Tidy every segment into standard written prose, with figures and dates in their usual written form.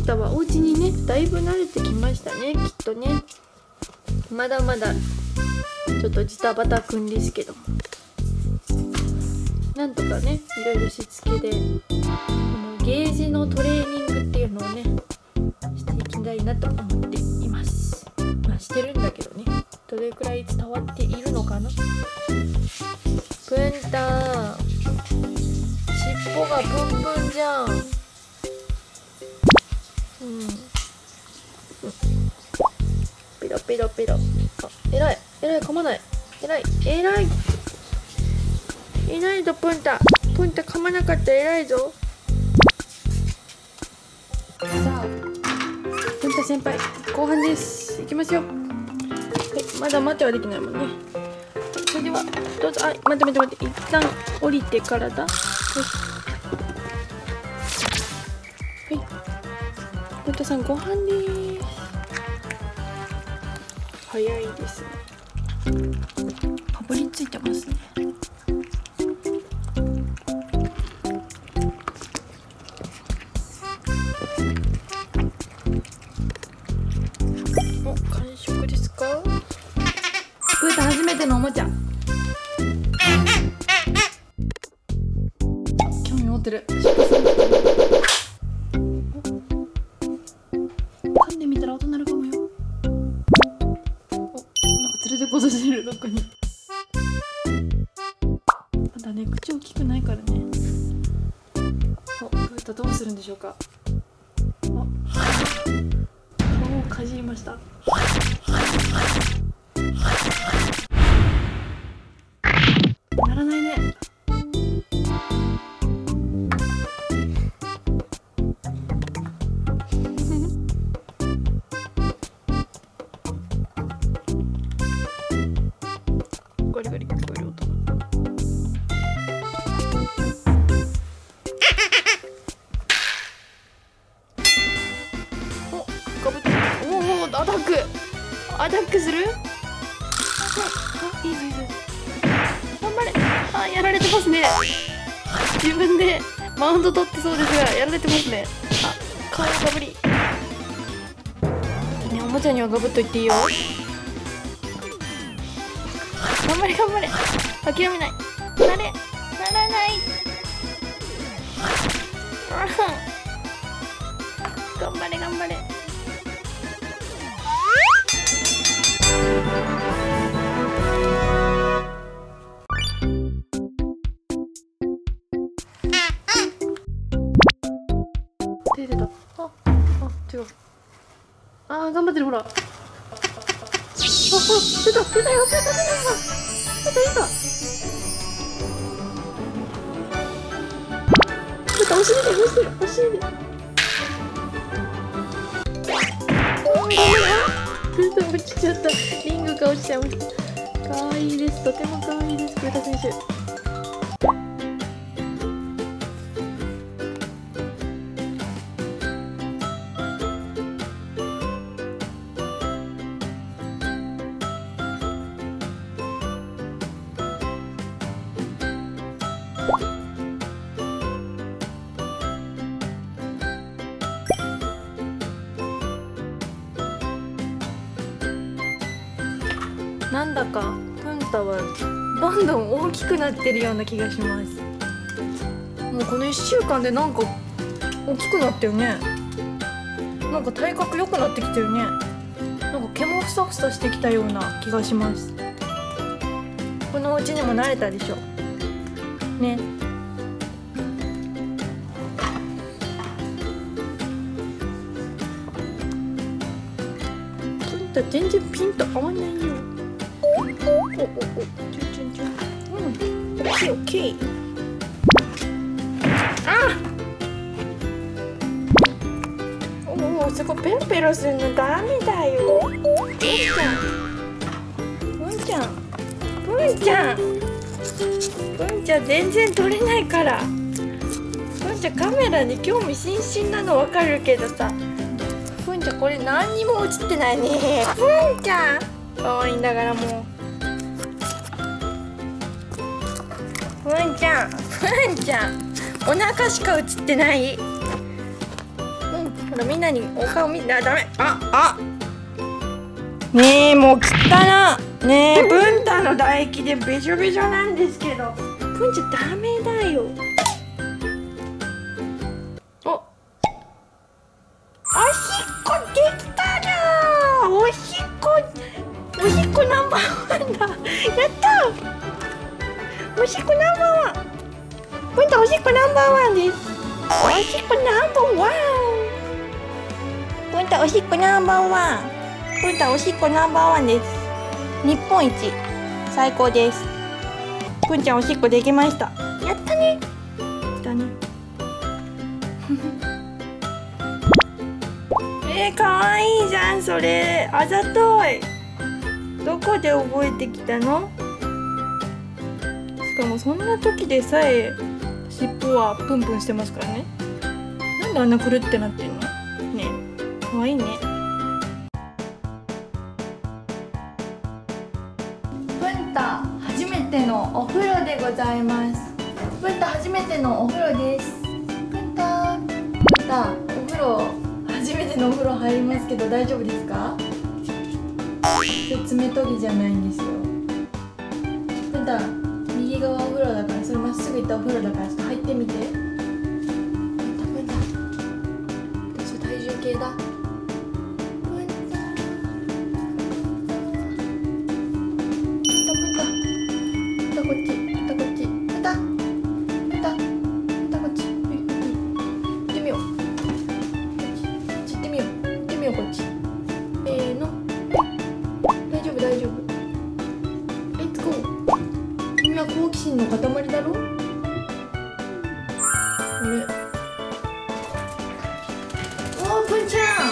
んたはお家にねだいぶ慣れてきましたね、きっとね。まだまだちょっとジタバタくんですけども、なんとかねいろいろしつけでこのゲージのトレーニングっていうのをねしていきたいなと思っています。まあしてるんだけどね、どれくらい伝わっているのかな。プンタ尻尾がプンプンじゃん。ペロペロペロ。あ、偉い偉い、噛まない。偉い偉い偉いぞプンタ噛まなかったら偉いぞ。さあプンタ先輩後半です。いきますよ。はい、まだ待てはできないもんね。それではどうぞ。あ、待って一旦降りてからだ。はい、プンタさんご飯です。早いですね。かぶりついてますね。お、完食ですか？プータ初めてのおもちゃ。興味持ってる。噛んでみたら音鳴るかもよ。連れてこさせる、どっかに。まだね、口大きくないからね。お、プータどうするんでしょうか。あ、顔をかじりました。ならないね。ゴリゴリ聞こえる音。お、かぶって。おお、アタックする。あ、いいぞいいぞ。頑張れ。あ、やられてますね。自分でマウント取ってそうですがやられてますね。あ、顔かぶり。ね、おもちゃにはガブっといっていいよ。頑張れ頑張れ、諦めない。ならない。頑張れ頑張れ。手出た。あ、違う。あー、頑張ってる、ほら。あ、出たよ、出た。お尻でお尻で。落ちちゃった。リングが落ちちゃいました。かわいいです。とてもかわいいです、プータ選手。なんだかプンタはどんどん大きくなってるような気がします。もうこの1週間でなんか大きくなったよね。なんか体格良くなってきたよね。なんか毛もふさふさしてきたような気がします。このお家にも慣れたでしょね。プンタ全然ピンと合わないよ。ちょん。オッケーオッケー。あおお、そこペロペロするのダメだよ。プンちゃん全然撮れないから。プンちゃんカメラに興味津々なのわかるけどさ、プンちゃんこれ何にも映ってないね。プンちゃん可愛いんだからもう。プンちゃんお腹しか映ってない。 ほらみんなにお顔見て、ダメ。ねえ、もう汚な。ねえ、文太の唾液でべちょべちょなんですけど、文ちゃんダメだよ。おしっこできたな。おしっこナンバーワンだ。やったー。おしっこナンバーワン。文太おしっこナンバーワンです。おしっこナンバーワン。文太おしっこナンバーワン。文太おしっこナンバーワンです。日本一最高です。文ちゃんおしっこできました。やったね。だね。かわいいじゃんそれ。あざとい。どこで覚えてきたの？しかもそんな時でさえ尻尾はプンプンしてますからね。なんであんなくるってなってんの？ねえ、かわいいね。文太初めてのお風呂でございます。文太初めてのお風呂です。文太お風呂初めてのお風呂入りますけど大丈夫ですか？爪研ぎじゃないんですよ。文太右側お風呂だから、それまっすぐ行ったお風呂だからちょっと入ってみて。文太私体重計だ。文太こっちこっち文太こっち行ってみよう。こっち。せーの。大丈夫。レッツゴー。君は好奇心の塊だろ？あれ。おー、文ちゃん。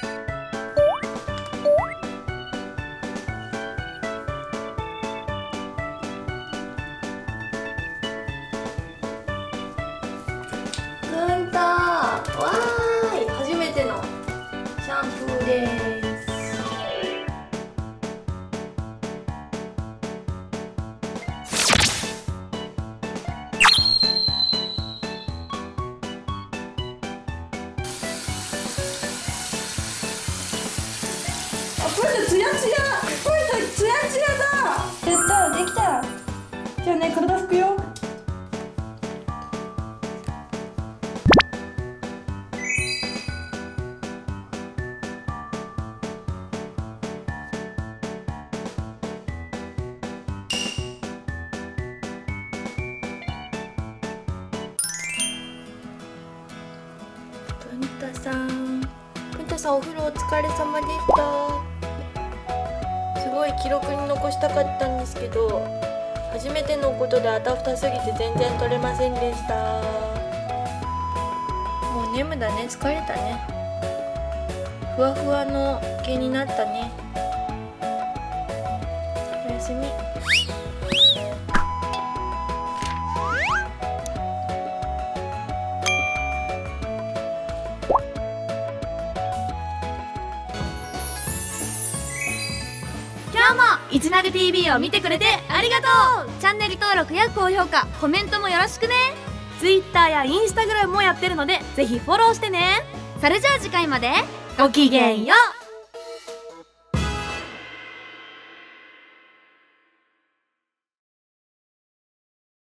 文太。わーい。初めてのシャンプーです。これツヤツヤ。これツヤツヤだ。やった、できた。じゃあね、体拭くよ。文太さんお風呂お疲れ様でした。すごい記録に残したかったんですけど、初めてのことであたふたすぎて全然撮れませんでした。もう眠だね、疲れたね。ふわふわの毛になったね。おやすみ。 今日もいちなぐ TV を見てくれてありがとう。チャンネル登録や高評価、コメントもよろしくね。 Twitter や Instagram もやってるのでぜひフォローしてね。それじゃあ次回までごきげんよう。